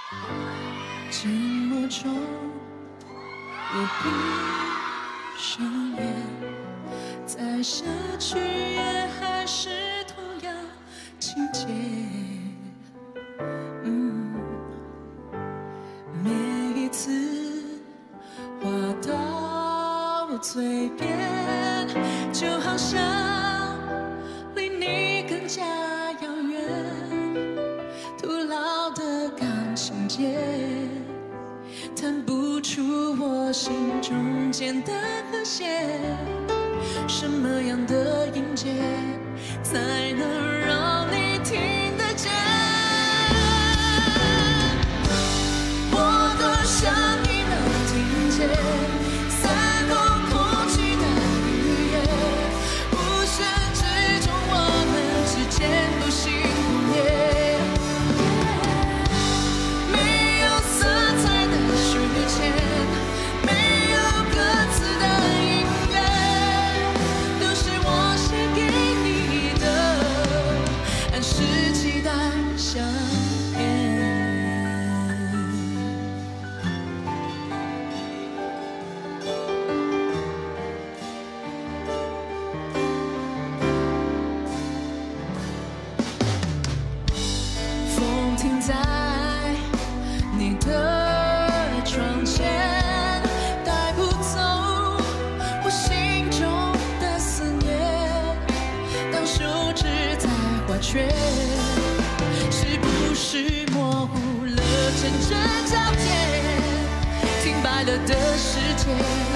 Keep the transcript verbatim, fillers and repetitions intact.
寂寞中，我闭上眼，在下去也还是同样情节。嗯，每一次话到我嘴边，就好像离你更加遥远，徒劳的感情结。 弹不出我心中间的和弦，什么样的音节才能让你听得见？我多想你能听见，散落空气的语言，无声之中我们之间不心不念。 在你的窗前，带不走我心中的思念。当手指在画圈，是不是模糊了真正焦点？停摆了的世界。